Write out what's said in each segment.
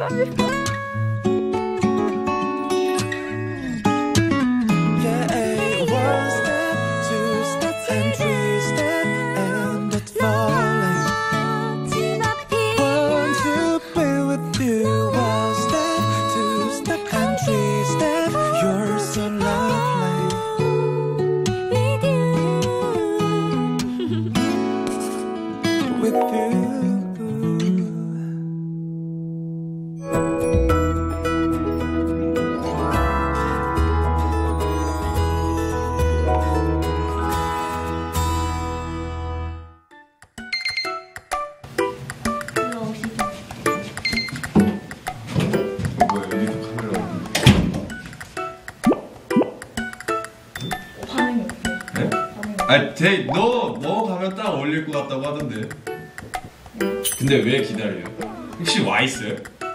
아니, 너 가면 딱 어울릴 것 같다고 하던데. 근데 왜 기다려요? 혹시 와 있어요?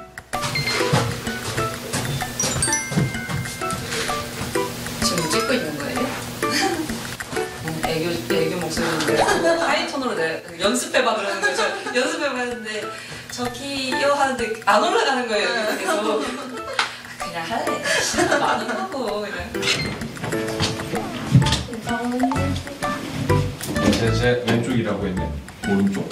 지금 찍고 있는 거예요? 애교 목소리인데 하이톤으로 연습해봐 그러는 거예요. 저 연습해봐 했는데 저기요 하는데 안 올라가는 거예요. 그래서 그냥 할래. 많이 하고 그냥. 제 왼쪽이라고 했네. 오른쪽.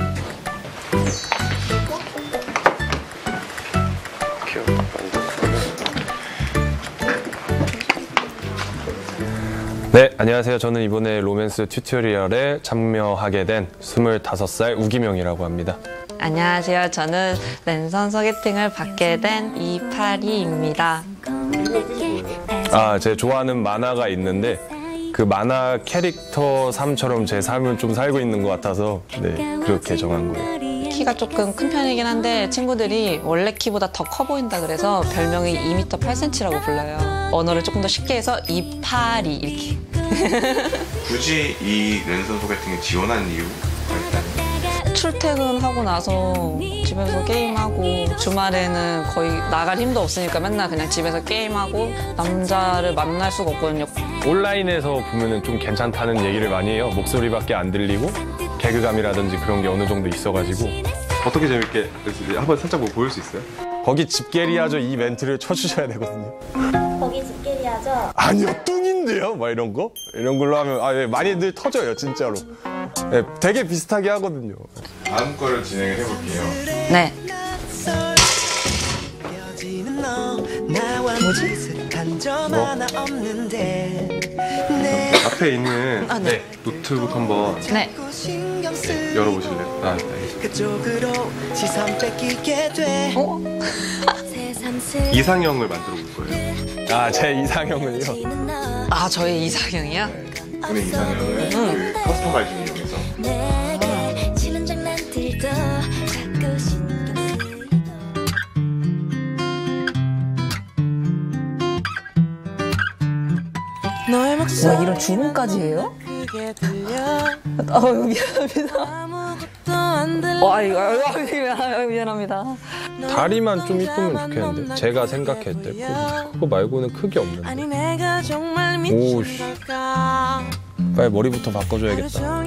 네, 안녕하세요. 저는 이번에 로맨스 튜토리얼에 참여하게 된 25살 우기명이라고 합니다. 안녕하세요. 저는 랜선 소개팅을 받게 된 이파리입니다. 제 좋아하는 만화가 있는데 그 만화 캐릭터 삶처럼 제 삶을 좀 살고 있는 것 같아서 그렇게 정한 거예요. 키가 조금 큰 편이긴 한데 친구들이 원래 키보다 더 커 보인다 그래서 별명이 2m 8cm라고 불러요. 언어를 조금 더 쉽게 해서 이파리 이렇게. 굳이 이 랜선 소개팅에 지원한 이유가 있다면? 출퇴근하고 나서 집에서 게임하고 주말에는 거의 나갈 힘도 없으니까 맨날 그냥 집에서 게임하고 남자를 만날 수가 없거든요. 온라인에서 보면은 좀 괜찮다는 얘기를 많이 해요. 목소리밖에 안 들리고 개그감이라든지 그런 게 어느 정도 있어가지고. 어떻게 재밌게 한번 살짝 뭐 보일 수 있어요? 거기 집게리하죠 이 멘트를 쳐주셔야 되거든요. 거기 집게리하죠? 아니요 뚱인데요? 막 이런 거? 이런 걸로 하면 많이들 터져요 진짜로. 되게 비슷하게 하거든요. 다음 거를 진행을 해볼게요. 네. 뭐지? 앞에 있는 네. 노트북 한번 열어보실래요? 이상형을 만들어 볼 거예요. 제 이상형은요? 저의 이상형이요? 오늘 이상형을 커스터마이징 이용해서. 와, 이런 주문까지 해요? 미안합니다. 미안합니다. 다리만 좀 이쁘면 좋겠는데 제가 생각했을 때 그거 말고는 크게 없는데. 오우씨 빨리 머리부터 바꿔줘야겠다.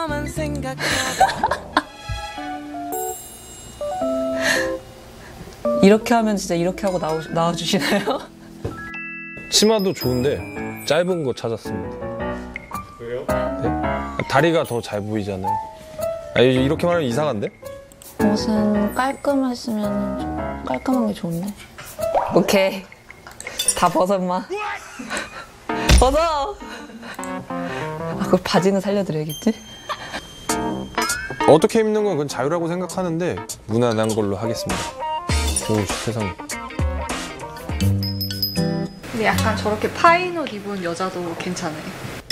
이렇게 하면 진짜 이렇게 하고 나와주시나요? 치마도 좋은데 짧은 거 찾았습니다. 왜요? 네? 다리가 더 잘 보이잖아요. 이렇게 말하면 이상한데? 옷은 깔끔했으면 좀 깔끔한 게 좋은데. 오케이. 다 벗어, 인마. 벗어! 그 바지는 살려드려야겠지? 어떻게 입는 건 그건 자유라고 생각하는데 무난한 걸로 하겠습니다. 오 세상에. 근데 약간 저렇게 파인 옷 입은 여자도 괜찮아요.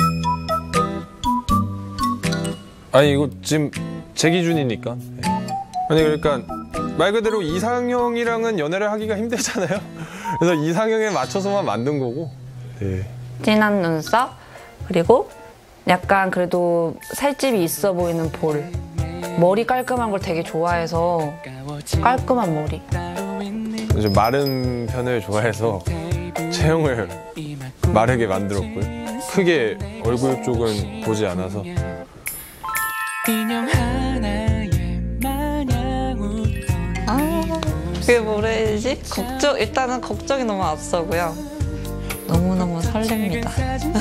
이거 지금 제 기준이니까. 그러니까 말 그대로 이상형이랑은 연애를 하기가 힘들잖아요. 그래서 이상형에 맞춰서만 만든 거고. 네. 진한 눈썹, 그리고 약간 그래도 살집이 있어 보이는 볼. 머리 깔끔한 걸 되게 좋아해서 깔끔한 머리. 좀 마른 편을 좋아해서 체형을 마르게 만들었고요. 크게 얼굴 쪽은 보지 않아서. 그게 뭐라 해야 되지? 일단은 걱정이 너무 앞서고요. 너무너무 설렙니다.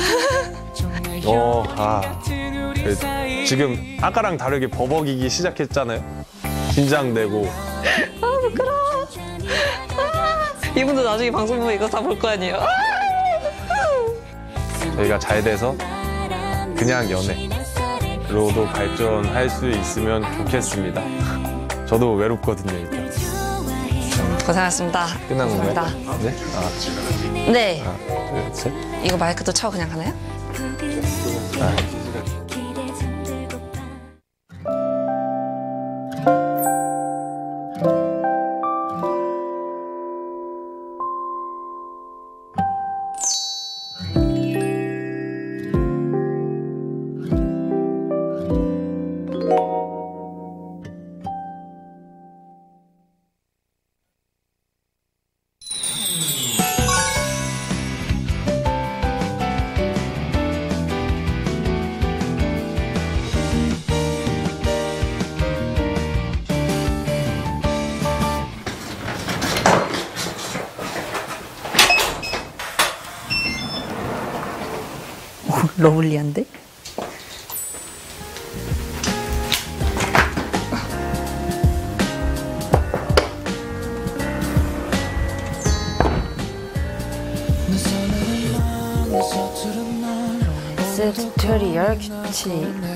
지금 아까랑 다르게 버벅이기 시작했잖아요. 긴장되고. 아, 부끄러워. 이분도 나중에 방송 보면 이거 다 볼 거 아니에요? 저희가 잘 돼서 그냥 연애로도 발전할 수 있으면 좋겠습니다. 저도 외롭거든요, 일단. 고생하셨습니다. 끝난 건가요? 감사합니다. 네? 네. 하나, 둘, 셋. 이거 마이크도 차고 그냥 가나요? 러블리한데? 튜토리얼 규칙.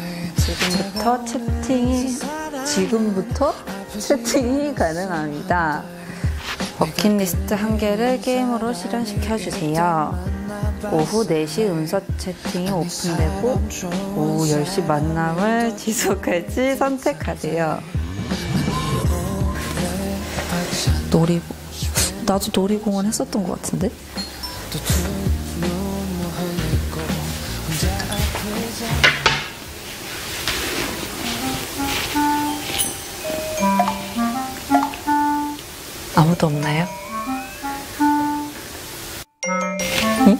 지금부터 채팅이 가능합니다. 버킷리스트 한 개를 게임으로 실현시켜주세요. 오후 4시 음성 채팅이 오픈되고 오후 10시 만남을 지속할지 선택하세요. 나도 놀이공원 했었던 것 같은데? 아무도 없나요? 응?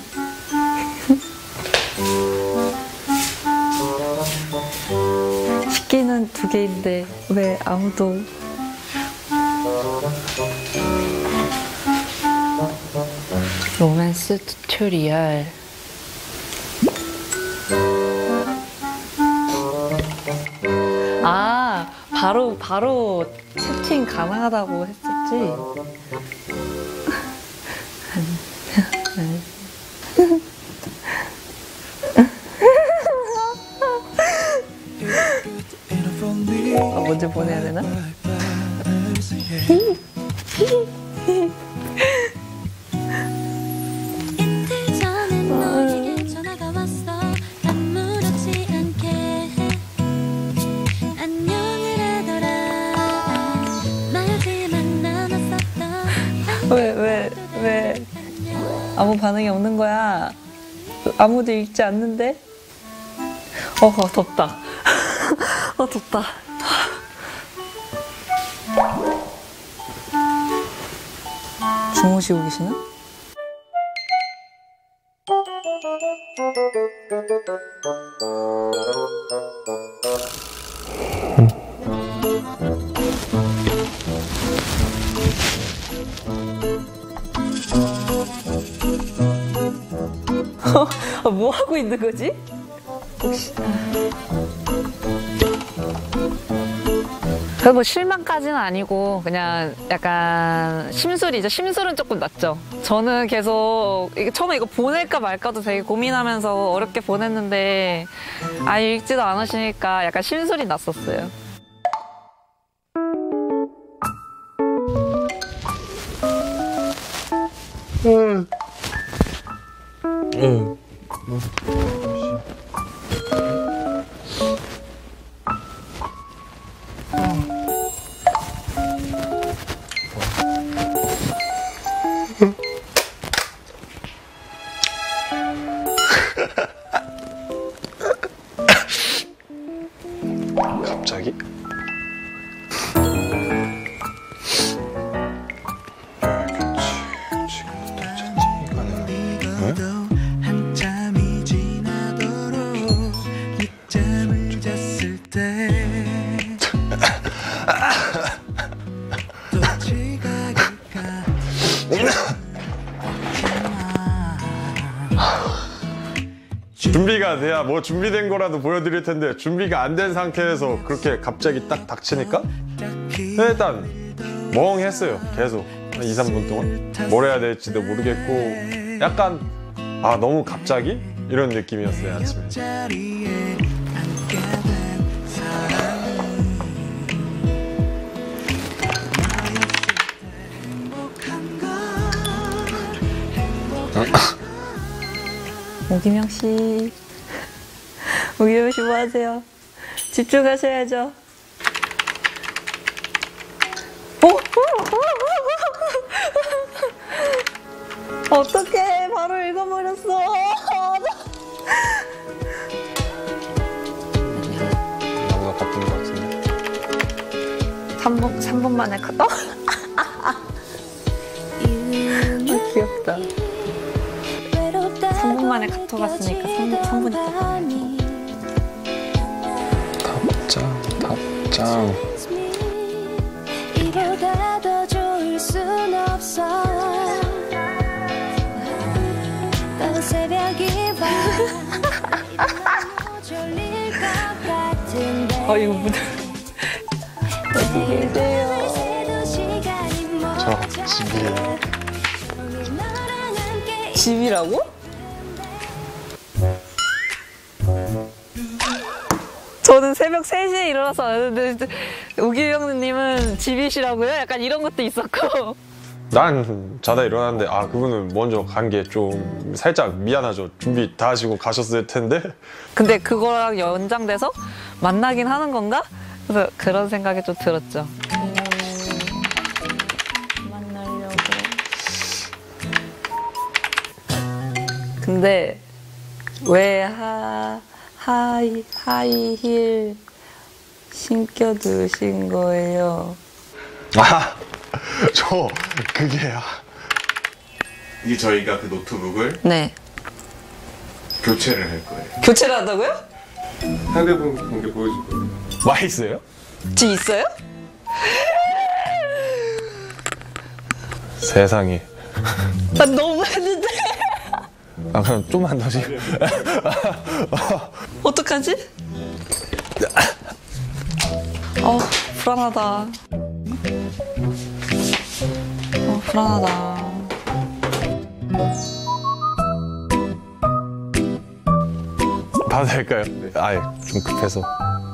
식기는 2개인데 왜 아무도 로맨스 튜토리얼. 아, 바로 채팅 가능하다고 했었지. 먼저 보내야 되나? 왜 아무 반응이 없는 거야? 아무도 읽지 않는데? 덥다. 덥다. 주무시고 계시나? 뭐 하고 있는 거지? 그래도 뭐 실망까지는 아니고 그냥 약간 심술이죠. 심술은 조금 났죠. 저는 계속 처음에 이거 보낼까 말까도 되게 고민하면서 어렵게 보냈는데 아예 읽지도 않으시니까 약간 심술이 났었어요. 갑자기? 지금부터 채팅이 가능해? 준비가 돼야 뭐 준비된 거라도 보여드릴 텐데 준비가 안 된 상태에서 그렇게 갑자기 딱 닥치니까 일단 멍했어요. 계속 한 2, 3분 동안 뭘 해야 될지도 모르겠고 약간 아 너무 갑자기? 이런 느낌이었어요. 아침에. 오기명 씨, 오기명 씨 뭐 하세요? 집중하셔야죠. 어떡해, 바로 읽어버렸어. 뭔가 바쁜 것 같은데. 3분 만에 컷. 귀엽다. 3분 만에 카톡 왔으니까 3분 있다. 답장. 이보다 더 좋을 순 없어. 또 새벽이 와. 졸릴 것 같은데. 이거 무대. 어디 계세요? 저 집이에요. 집이라고? 저는 새벽 3시에 일어나서 왔는데 오기영님은 집이시라고요? 약간 이런 것도 있었고. 난 자다 일어났는데 아 그분은 먼저 간 게 좀 살짝 미안하죠. 준비 다 하시고 가셨을 텐데. 근데 그거랑 연장돼서 만나긴 하는 건가? 그래서 그런 생각이 좀 들었죠. 만나려고. 근데 왜 하이힐 신겨 두신 거예요? 아, 저 그게 이게 저희가 그 노트북을 네. 교체를 할 거예요. 교체를 한다고요? 상대분 공개 보여줄 거예요. 와 있어요? 집 있어요? 세상에. 나 너무 했는데. 아 그럼 좀만 더 지. 어떡하지? 불안하다. 불안하다. 봐도 될까요? 아예 좀 급해서.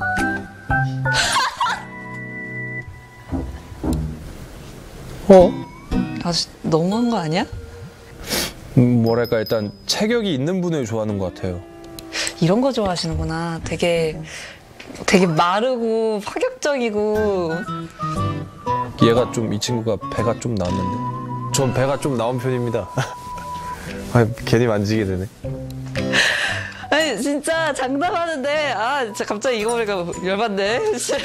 아주 너무한 거 아니야? 뭐랄까 일단 체격이 있는 분을 좋아하는 것 같아요. 이런 거 좋아하시는구나. 되게 마르고 파격적이고. 얘가 좀 이 친구가 배가 좀 나왔는데. 전 배가 좀 나온 편입니다. 아, 괜히 만지게 되네. 아니 진짜 장담하는데 진짜 갑자기 이거 보니까 열받네.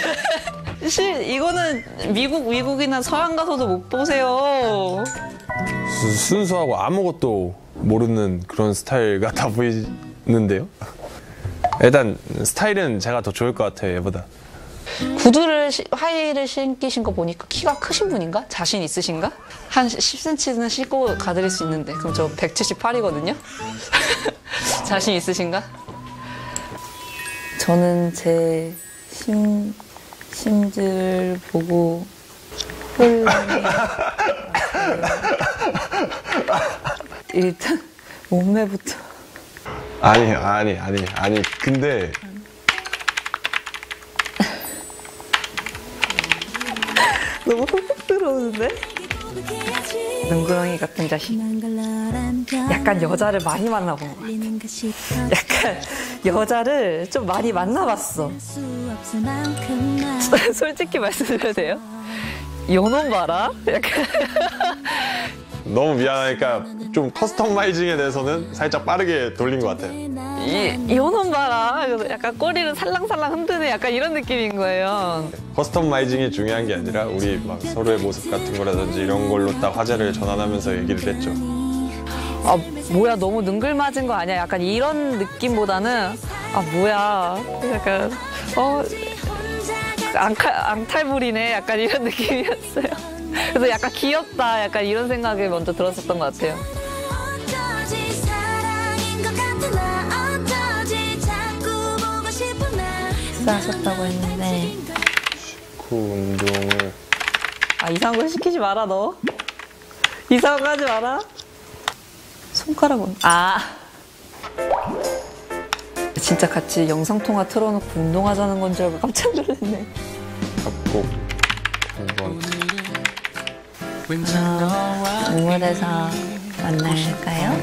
이거는 미국이나 서양 가서도 못 보세요. 순수하고 아무것도 모르는 그런 스타일 같아 보이는데요? 일단 스타일은 제가 더 좋을 것 같아요, 얘보다. 구두를 하이힐을 신기신 거 보니까 키가 크신 분인가? 자신 있으신가? 한 10cm는 신고 가드릴 수 있는데 그럼 저 178이거든요? 자신 있으신가? 저는 제 심지를 보고 혼란이 일단 몸매부터 아니 근데 너무 훅훅 들어오는데? 능구렁이 같은 자식. 약간 여자를 많이 만나본 것 같아. 약간 여자를 좀 많이 만나봤어. 솔직히 말씀드려도 돼요? 요놈 봐라? 약간 너무 미안하니까 좀 커스터마이징에 대해서는 살짝 빠르게 돌린 것 같아요. 요놈 봐라. 그래서 약간 꼬리를 살랑살랑 흔드네. 약간 이런 느낌인 거예요. 커스터마이징이 중요한 게 아니라 우리 막 서로의 모습 같은 거라든지 이런 걸로 딱 화제를 전환하면서 얘기를 했죠. 뭐야 너무 능글맞은 거 아니야? 약간 이런 느낌보다는 뭐야 약간 앙탈부리네 약간 이런 느낌이었어요. 그래서 약간 귀엽다 약간 이런 생각이 먼저 들었었던 것 같아요. 어쩌지 사랑인 것 같아 나 어쩌지 자꾸 보고 싶어 나 식사하셨다고 했는데 그 운동을 아 이상한 거 시키지 마라 너. 이상한 거 하지 마라. 손가락은 진짜 같이 영상통화 틀어놓고 운동하자는 건 줄 알고 깜짝 놀랐네. 잡고 한번 동물에서 만날까요?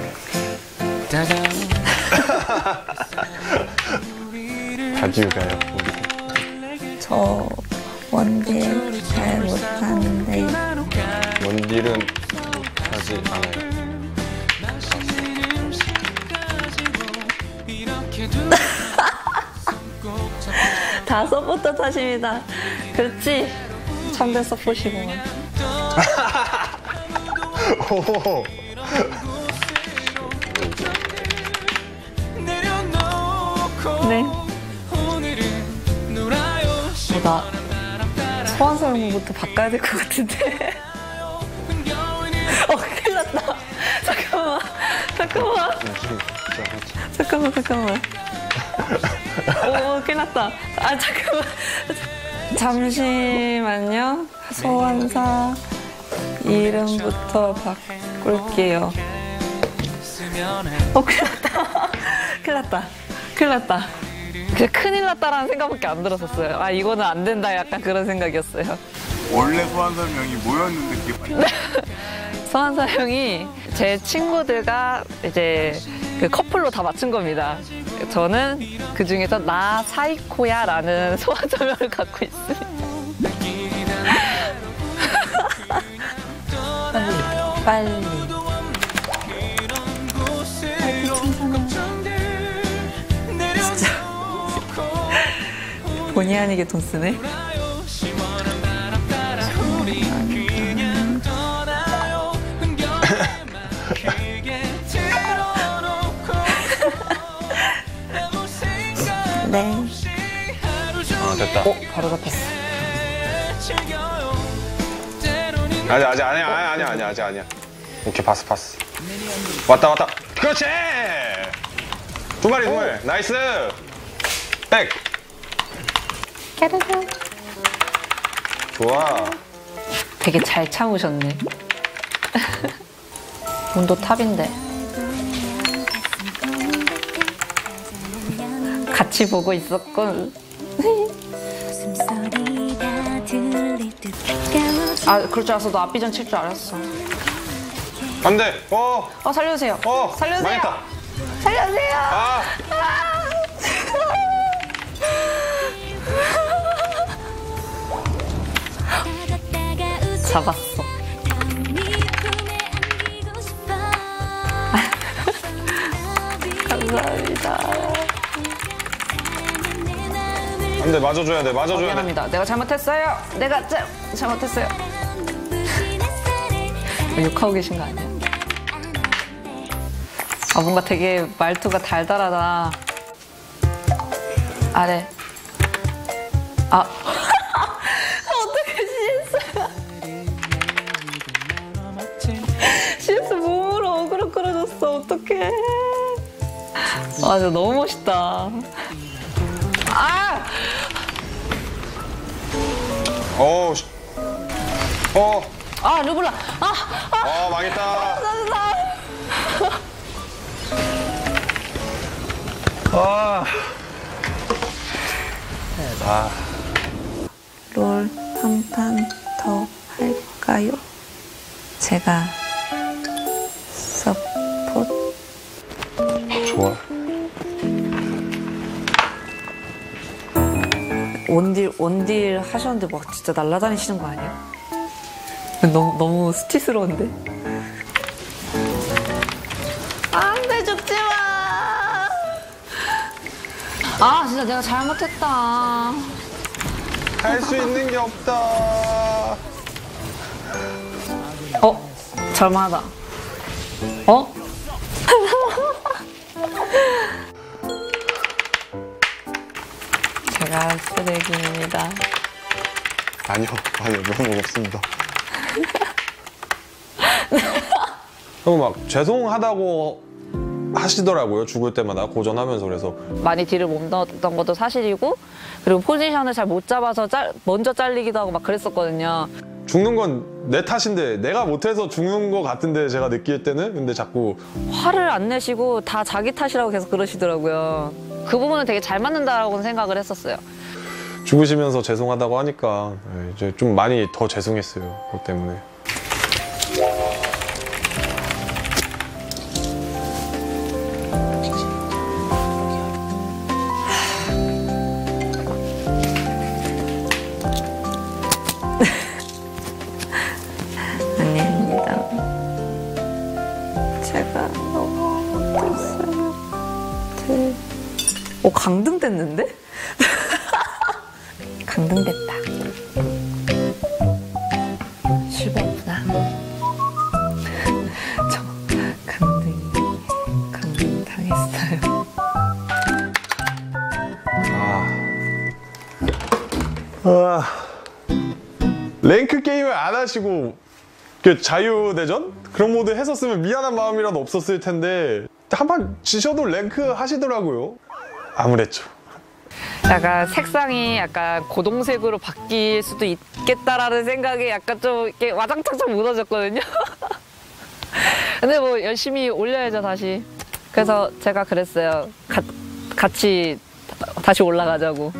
바지가요 우리. 저 원딜 잘 못하는데 원딜은 하지 않아요. 다 서포터 탓입니다. 그렇지? 참된 서포시구만. 오. 네. 나 소환사용부터 바꿔야 될 것 같은데. 큰일 났다. 잠깐만. 큰일 났다. 잠깐만. 잠시만요. 소환사 이름부터 바꿀게요. 큰일 났다. 그냥 큰일 났다라는 생각밖에 안 들었었어요. 이거는 안 된다 약간 그런 생각이었어요. 원래 소환설명이 뭐였는데 그게 맞나? 소환사 형이 제 친구들과 이제 그 커플로 다 맞춘 겁니다. 저는 그 중에서 나 사이코야라는 소환설명을 갖고 있습니다. 빨리. 진짜 본의 아니게 돈 쓰네. 네. 됐다. 바로 잡혔어. 아니야. 오케이, 파스. 왔다. 그렇지! 두 마리. 나이스! 백! 깨르르. 좋아. 되게 잘 참으셨네. 온도 탑인데. 같이 보고 있었군. 그럴 줄 알았어. 너 앞비전 칠 줄 알았어. 안 돼! 살려주세요. 살려주세요. 망했다. 살려주세요. 잡았어. 감사합니다. 안 돼, 맞아줘야 돼. 미안합니다. 내가 잘못했어요. 잘못했어요. 욕하고 계신 거 아니야? 뭔가 되게 말투가 달달하다. 아래. 어떻게 CS? CS 몸으로 어그로 끌어줬어. 어떡해. 진짜 너무 멋있다. 르블라. 망했다. 롤 한 판 더 할까요? 제가 서포트. 좋아. 원딜 하셨는데 막 진짜 날아다니시는 거 아니야? 너무 수치스러운데? 안 돼, 죽지 마! 진짜 내가 잘못했다. 할 수 있는 게 없다. 절망하다. 제가 쓰레기입니다. 아니요, 너무 없습니다. 그리고 막 죄송하다고 하시더라고요. 죽을 때마다 고전하면서. 그래서 많이 뒤를 못 넣었던 것도 사실이고, 그리고 포지션을 잘 못 잡아서 먼저 잘리기도 하고 막 그랬었거든요. 죽는 건 내 탓인데 내가 못해서 죽는 것 같은데 제가 느낄 때는. 근데 자꾸 화를 안 내시고 다 자기 탓이라고 계속 그러시더라고요. 그 부분은 되게 잘 맞는다라고는 생각을 했었어요. 죽으시면서 죄송하다고 하니까 이제 좀 많이 더 죄송했어요. 그것 때문에. 아닙니다. 제가 너무 못했어요. 강등됐는데? 강등됐다. 실버구나. 저 강등 당했어요. 랭크 게임을 안 하시고 그 자유대전? 그런 모드 했었으면 미안한 마음이라도 없었을 텐데 한 판 지셔도 랭크 하시더라고요. 아무랬죠. 약간 색상이 약간 고동색으로 바뀔 수도 있겠다라는 생각에 약간 좀 이렇게 와장창창 무너졌거든요. 근데 뭐 열심히 올려야죠, 다시. 그래서 제가 그랬어요. 같이 다시 올라가자고.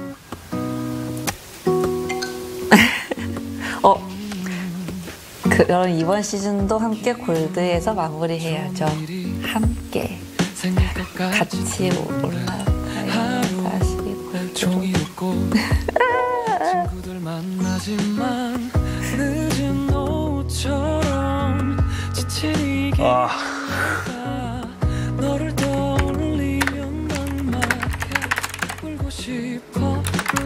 그럼 이번 시즌도 함께 골드에서 마무리해야죠. 함께 같이 올라가요. 다시 골드. 친구들 만나지만 늦은 오후처럼 지친 이 기가 너를 떠올리면 막막해 울고 싶어.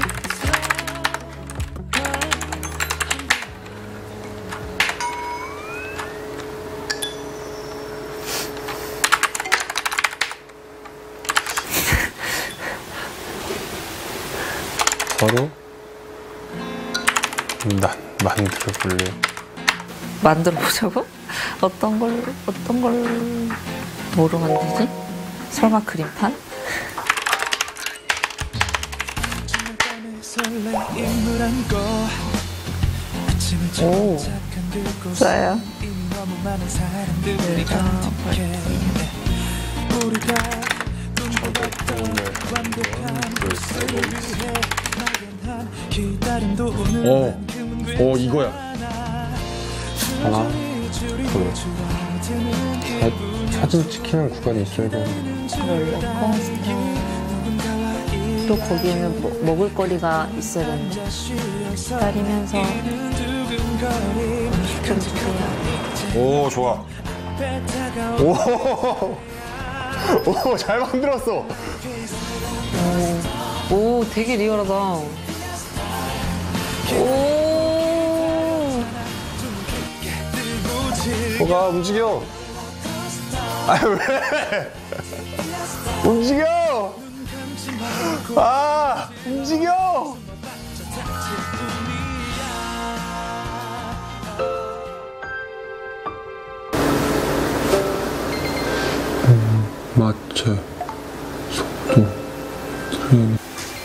바로 만들어 볼래요. 만들어 보자고? 어떤 걸 뭐로 만들지? 설마 그림판? 오, 좋아요. 오, 이거야. 하나, 둘, 셋. 사진 찍히는 구간이 있어야 되는데. 롤러코스터. 또 거기에는 먹을거리가 있어야 되는데. 기다리면서 좀 주세요. 오, 좋아. 오, 잘 만들었어. 오, 되게 리얼하다. 오. 뭐가 움직여. 아유, 왜? 움직여. 움직여. 마체, 속도, 트레이닝.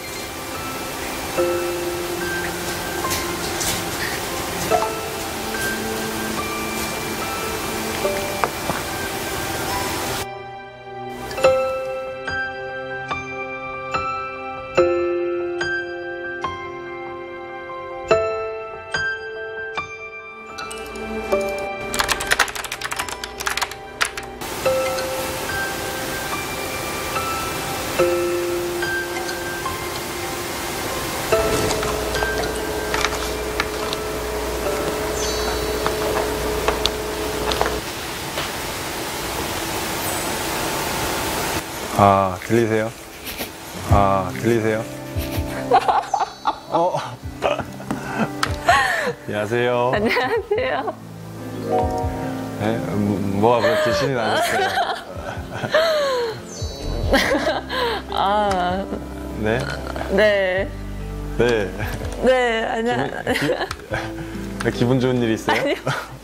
들리세요? 들리세요? 안녕하세요. 안녕하세요. 네, 뭐가 그렇게 신이 나셨어요? 네. 네. 네, 안녕. 기분 좋은 일 있어요?